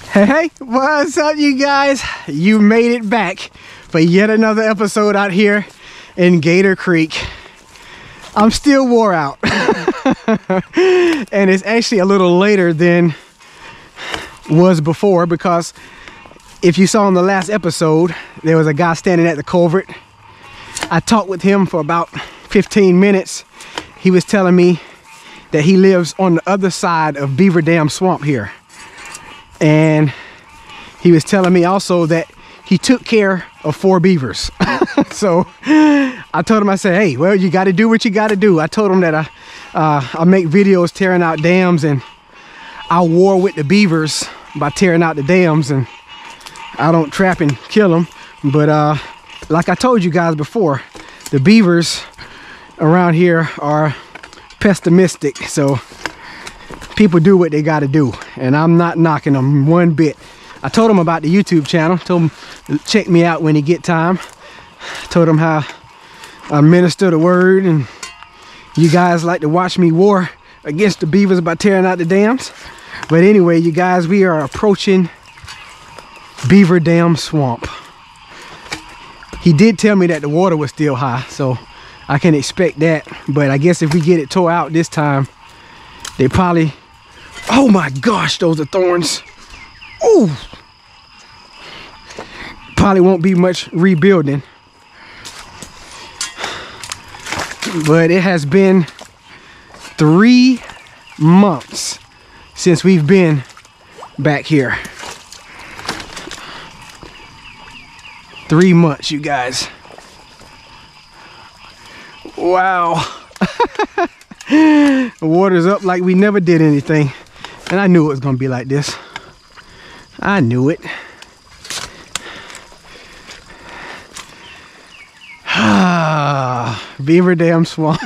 Hey, what's up, you guys? You made it back for yet another episode out here in Gator Creek. I'm still wore out. And it's actually a little later than was before, because if you saw in the last episode, there was a guy standing at the culvert. I talked with him for about 15 minutes. He was telling me that he lives on the other side of Beaver Dam Swamp here. And he was telling me also that he took care of 4 beavers. So I told him, I said, hey, well, you got to do what you got to do. I told him that I make videos tearing out dams, and I war with the beavers by tearing out the dams, and I don't trap and kill them. But like I told you guys before, the beavers around here are pessimistic. So people do what they got to do, and I'm not knocking them one bit. I told him about the YouTube channel, told him to check me out when he get time. Told him how I minister the word, and you guys like to watch me war against the beavers by tearing out the dams. But anyway, you guys, we are approaching Beaver Dam Swamp. He did tell me that the water was still high, so I can expect that. But I guess if we get it tore out this time, they probably... Oh my gosh, those are thorns. Ooh. Probably won't be much rebuilding. But it has been 3 months since we've been back here. 3 months, you guys. Wow. The water's up like we never did anything. And I knew it was gonna be like this. I knew it. Beaver Dam Swamp.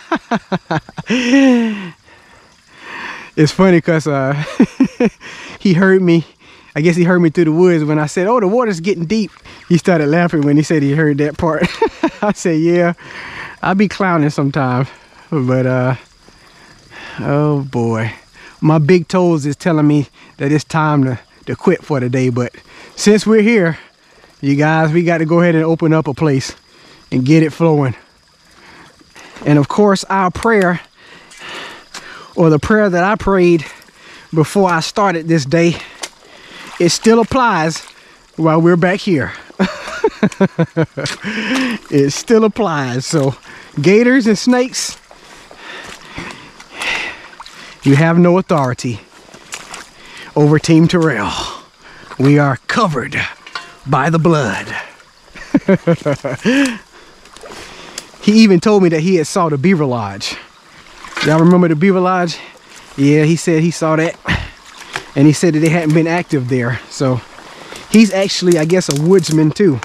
It's funny because he heard me. I guess he heard me through the woods when I said, oh, the water's getting deep. He started laughing when he said he heard that part. I said, yeah, I be clowning sometimes. But, oh boy. My big toes is telling me that it's time to quit for the day. But since we're here, you guys, we got to go ahead and open up a place and get it flowing. And of course, our prayer, or the prayer that I prayed before I started this day, it still applies while we're back here. It still applies. So gators and snakes, you have no authority over Team Terrell. We are covered by the blood. He even told me that he had saw the Beaver Lodge. Y'all remember the Beaver Lodge? Yeah, he said he saw that. And he said that they hadn't been active there. So he's actually, I guess, a woodsman too.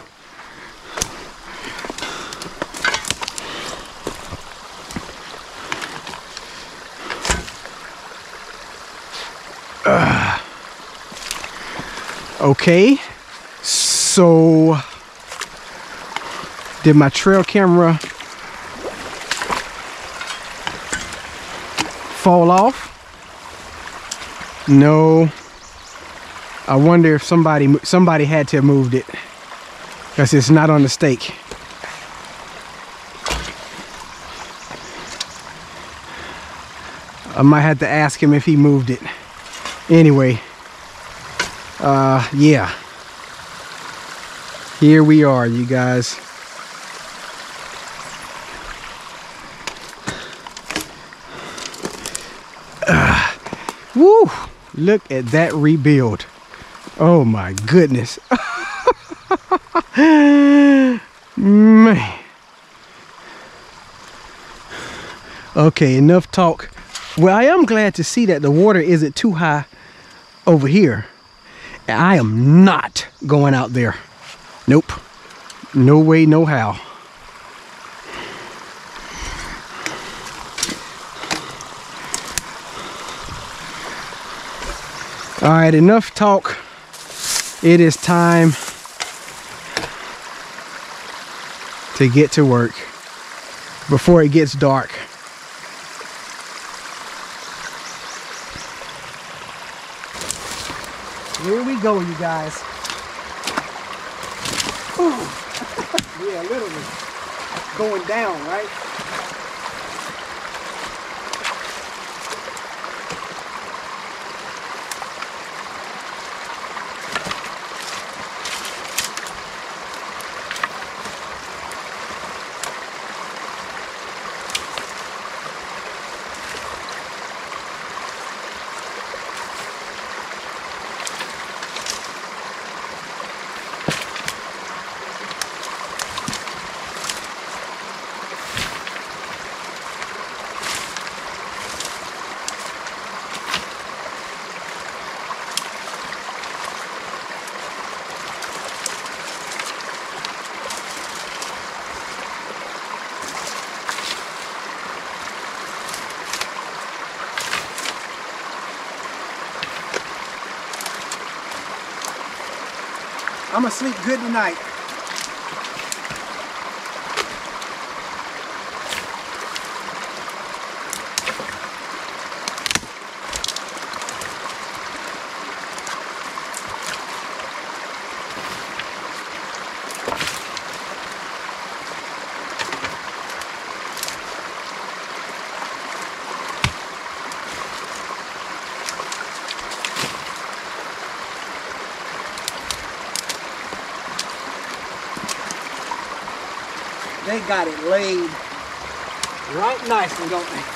Okay, so did my trail camera fall off? No. I wonder if somebody had to have moved it, because it's not on the stake. I might have to ask him if he moved it. Anyway, yeah. Here we are, you guys. Woo! Look at that rebuild. Oh my goodness. Man. Okay, enough talk. Well, I am glad to see that the water isn't too high over here. And I am not going out there. Nope. No way, no how. All right, enough talk. It is time to get to work before it gets dark. Here we go, you guys. Yeah, literally going down, right? I'm gonna sleep good tonight. They got it laid right nicely, don't they?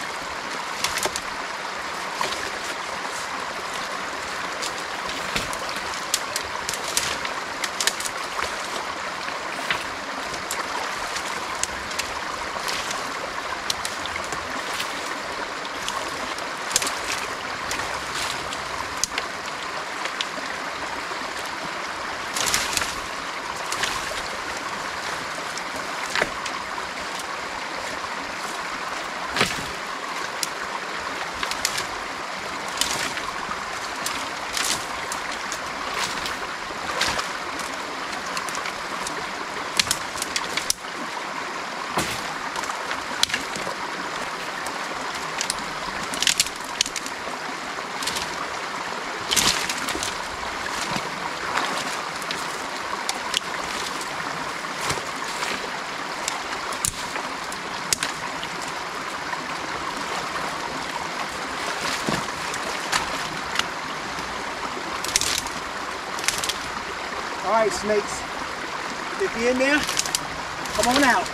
All right, snakes, if you're in there, come on out.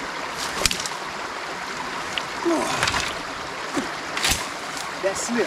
That slip.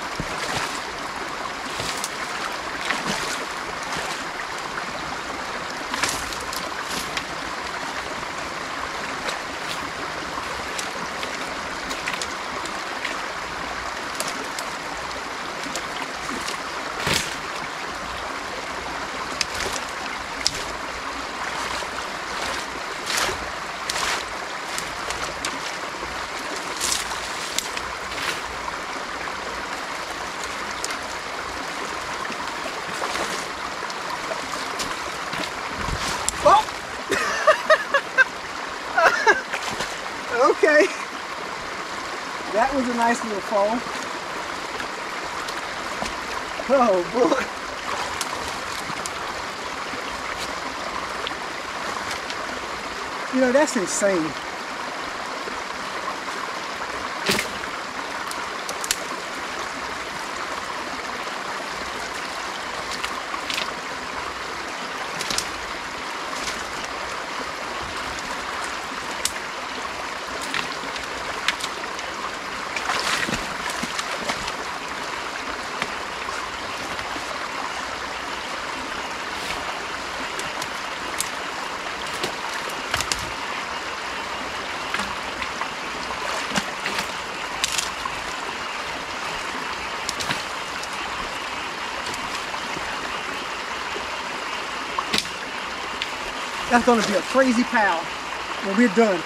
Okay, that was a nice little fall. Oh boy. You know, that's insane. That's gonna be a crazy pal when we're done.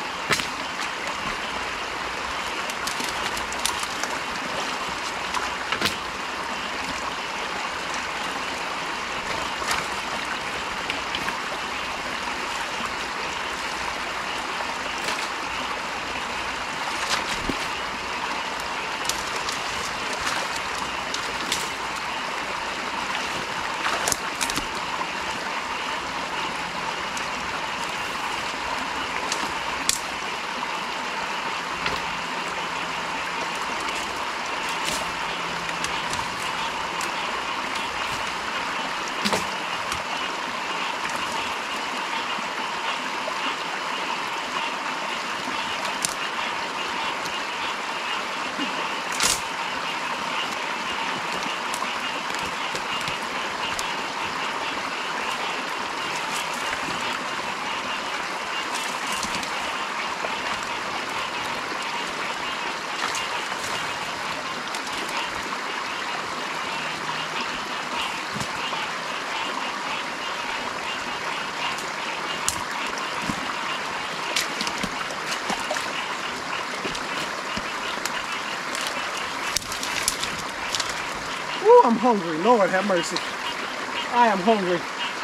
I'm hungry. Lord have mercy. I am hungry.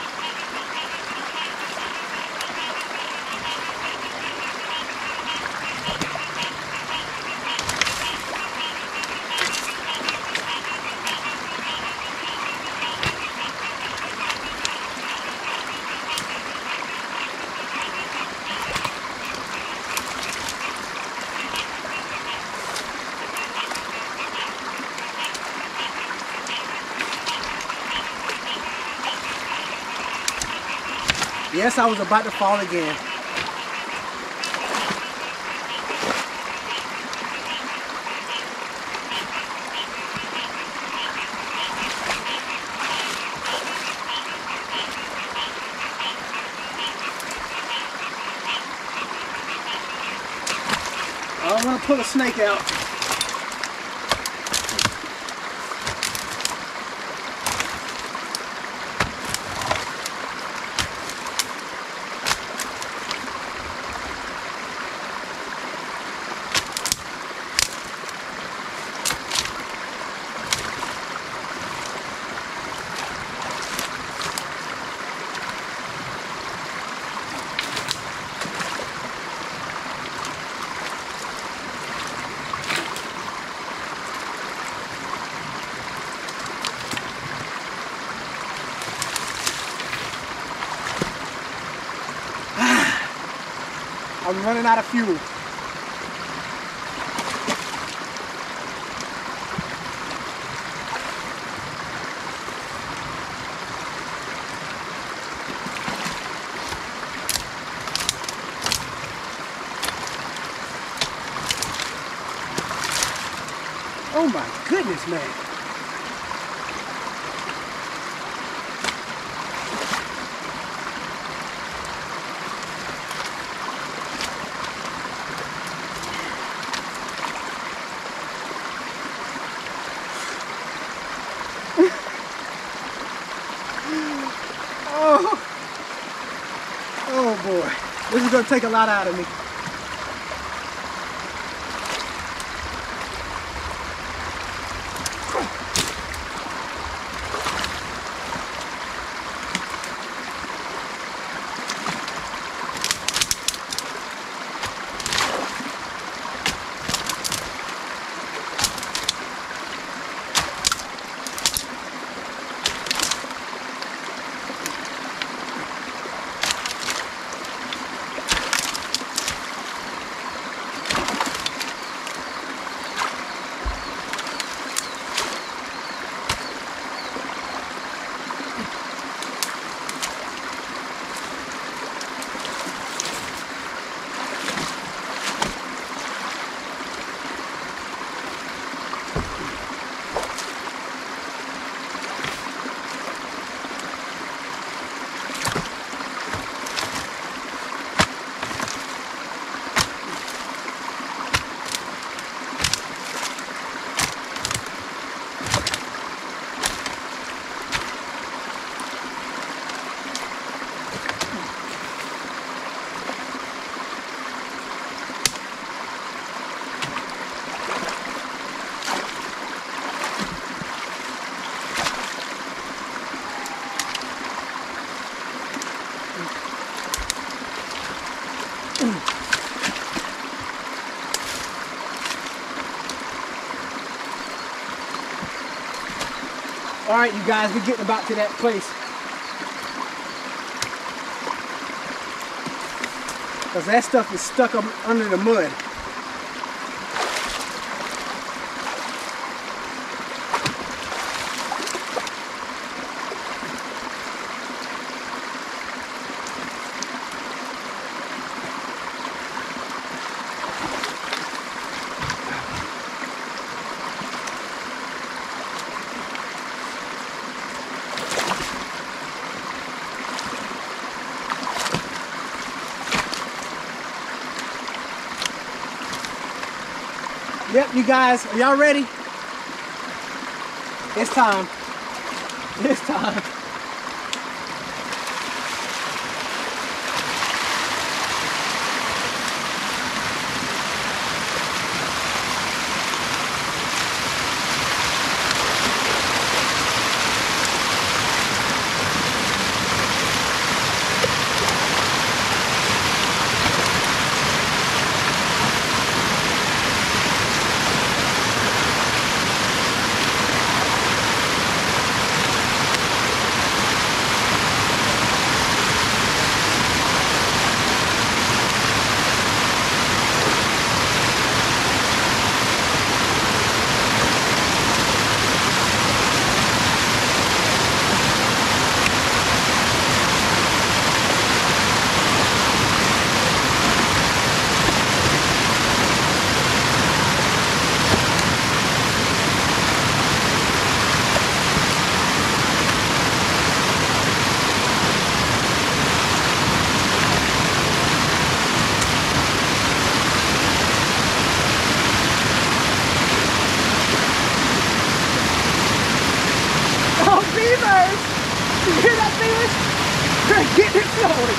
Yes, I was about to fall again. I don't want to pull a snake out. I'm running out of fuel. Oh my goodness, man. Oh boy, this is gonna take a lot out of me. All right, you guys, we're getting about to that place. Because that stuff is stuck up under the mud. Yep, you guys, are y'all ready? It's time. It's time. Get it slowly.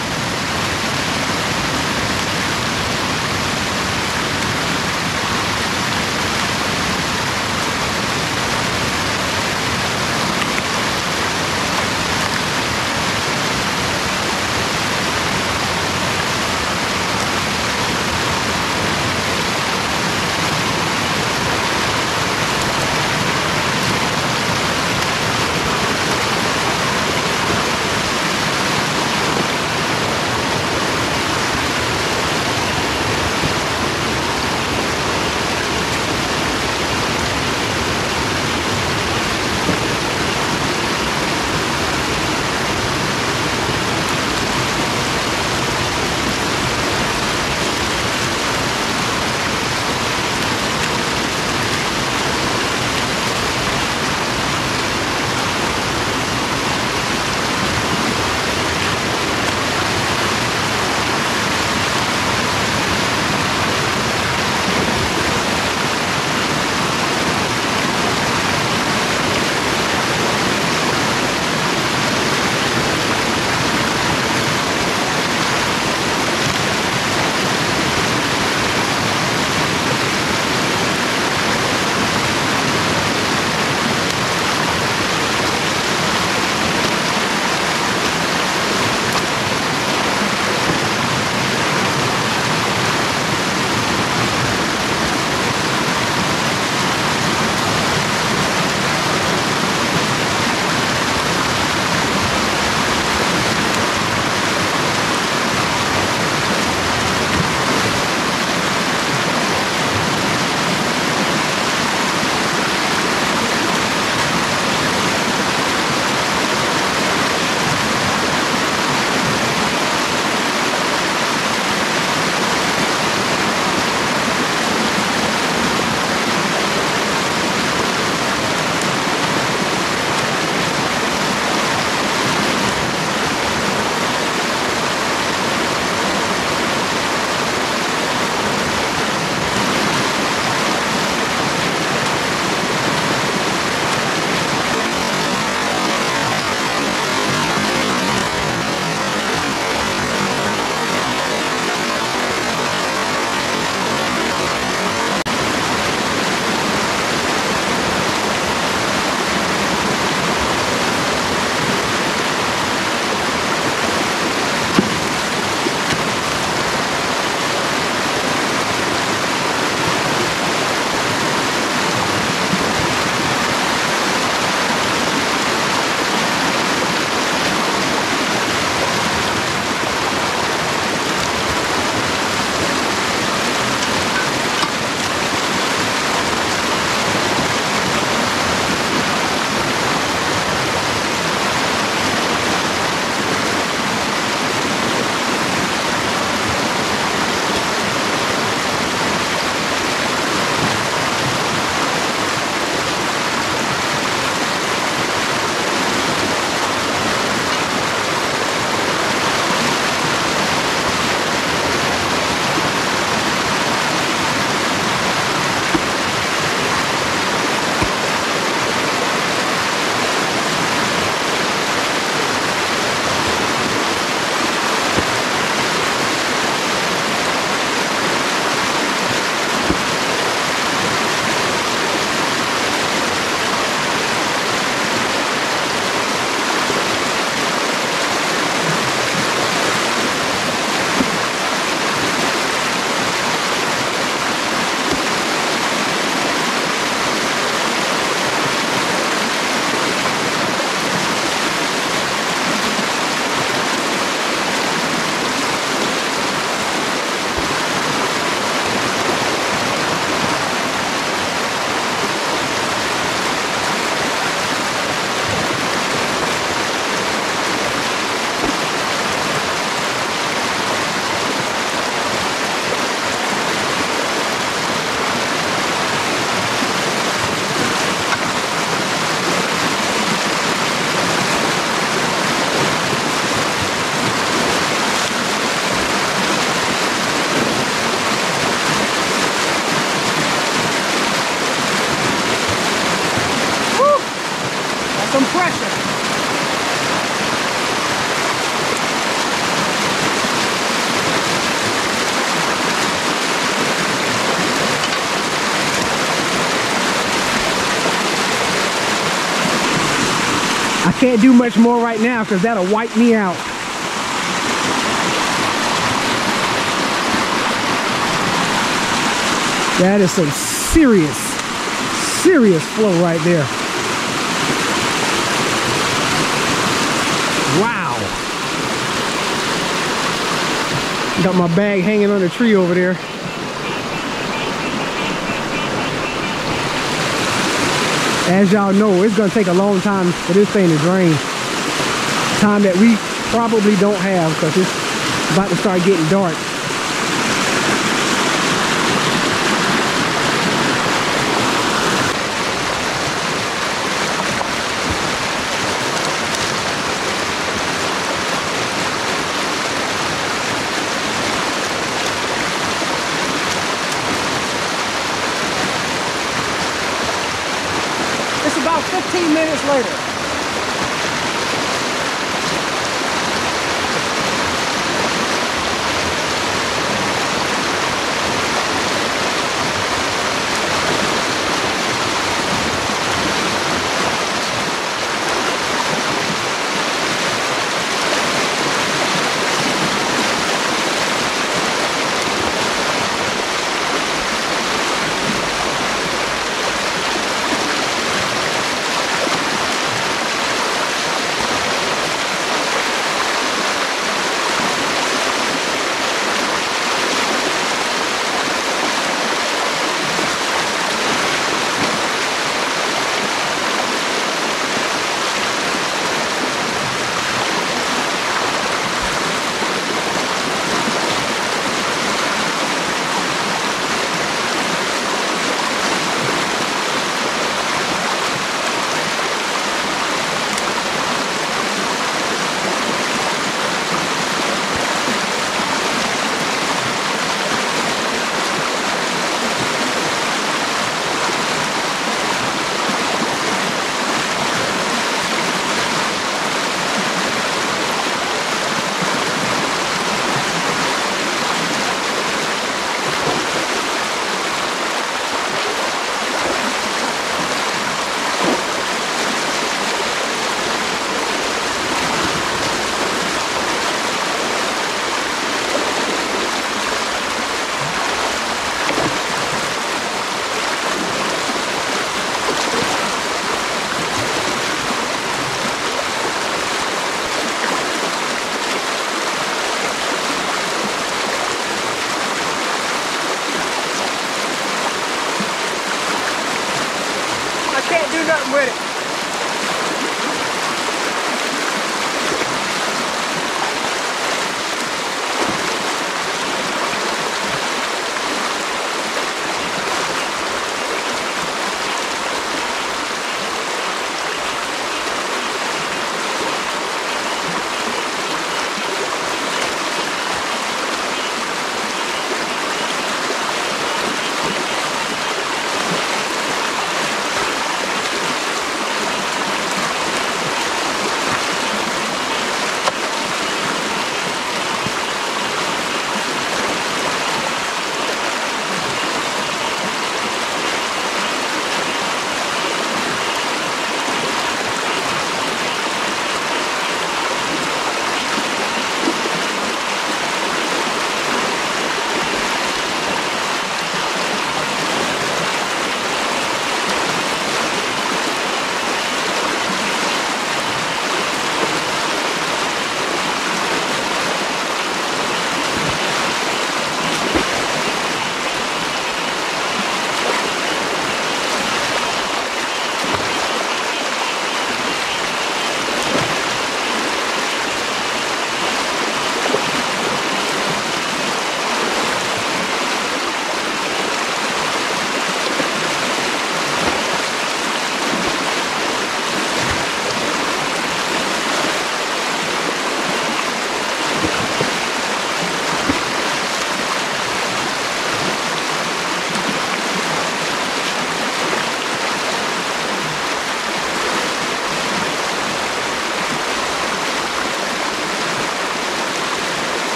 Can't do much more right now because that'll wipe me out. That is some serious flow right there. Wow. Got my bag hanging on the tree over there. As y'all know, it's gonna take a long time for this thing to drain. Time that we probably don't have because it's about to start getting dark. It's about 15 minutes later.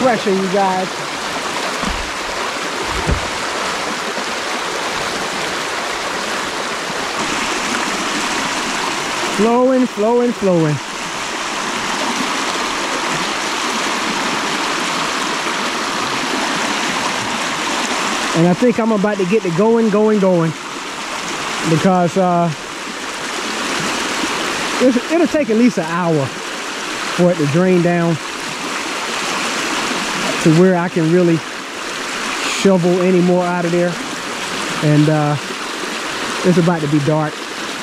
pressure, you guys. Flowing, flowing, flowing. And I think I'm about to get it going. Because it'll take at least an hour for it to drain down to where I can really shovel any more out of there. And it's about to be dark.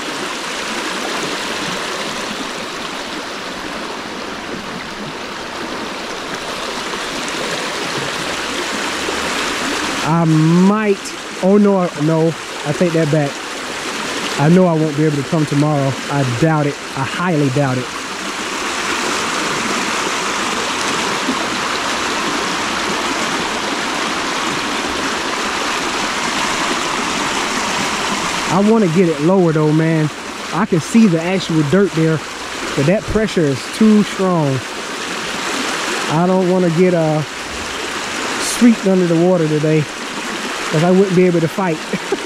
I might, oh no, I take that back. I know I won't be able to come tomorrow. I doubt it. I highly doubt it. I want to get it lower though, man. I can see the actual dirt there, but that pressure is too strong. I don't want to get swept under the water today, because I wouldn't be able to fight.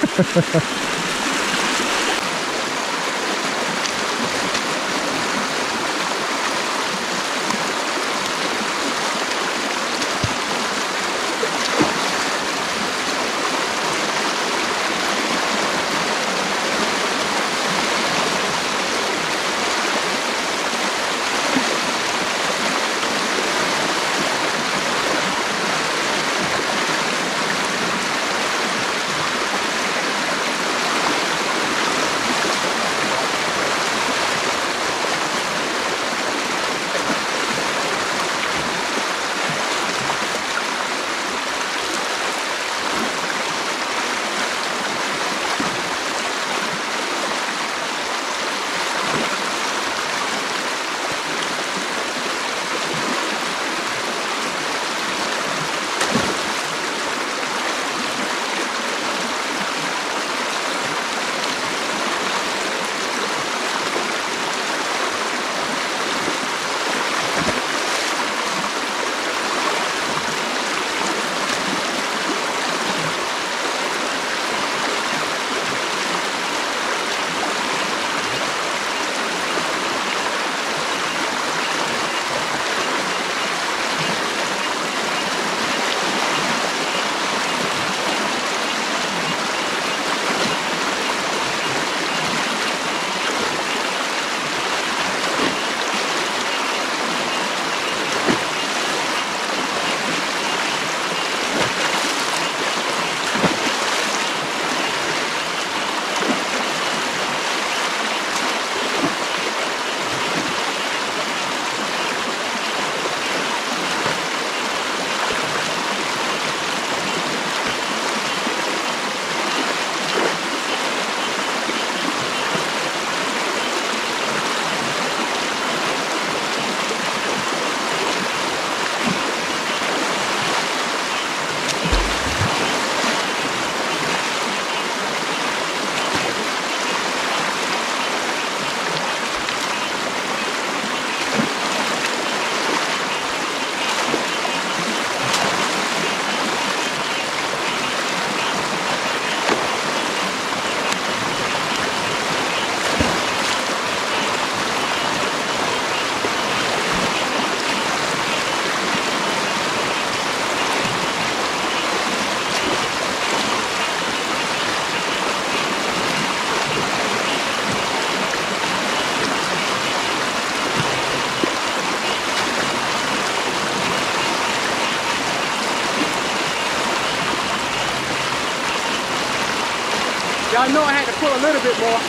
Y'all know I had to pull a little bit more.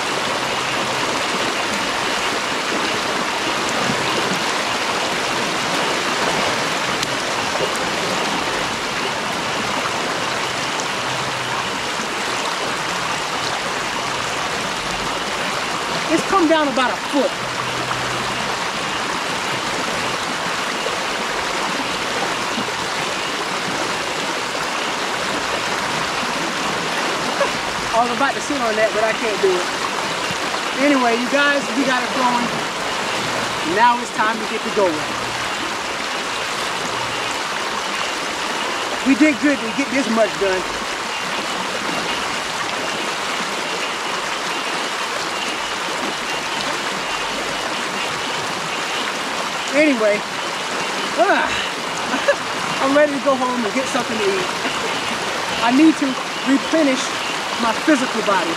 It's come down about a foot. I was about to sit on that, but I can't do it. Anyway, you guys, we got it going. Now it's time to get to going. We did good to get this much done. Anyway, I'm ready to go home and get something to eat. I need to replenish my physical body.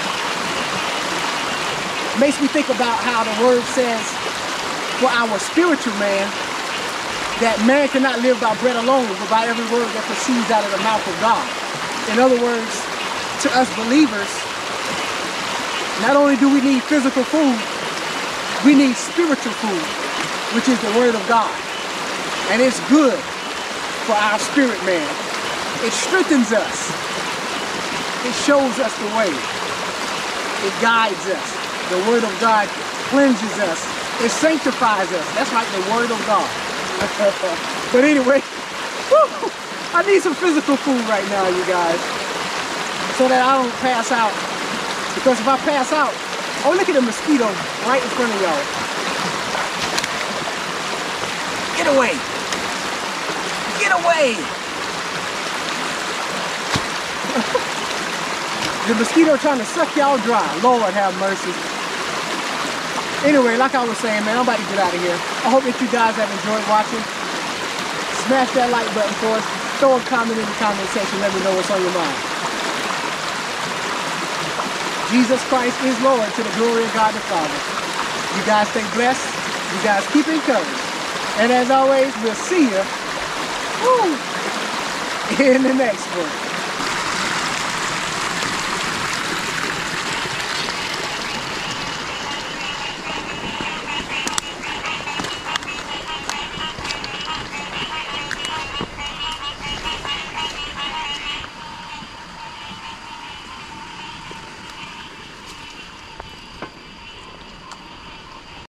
Makes me think about how the word says for our spiritual man, that man cannot live by bread alone, but by every word that proceeds out of the mouth of God. In other words, to us believers, not only do we need physical food, we need spiritual food, which is the word of God. And it's good for our spirit man. It strengthens us. It shows us the way. It guides us. The word of God cleanses us. It sanctifies us. That's right, the word of God. But anyway, whew, I need some physical food right now, you guys, so that I don't pass out. Because if I pass out, oh, look at the mosquito right in front of y'all. Get away. Get away. The mosquito trying to suck y'all dry. Lord have mercy. Anyway, like I was saying, man, I'm about to get out of here. I hope that you guys have enjoyed watching. Smash that like button for us. Throw a comment in the comment section. Let me know what's on your mind. Jesus Christ is Lord, to the glory of God the Father. You guys stay blessed. You guys keep encouraged. And as always, we'll see you in the next one.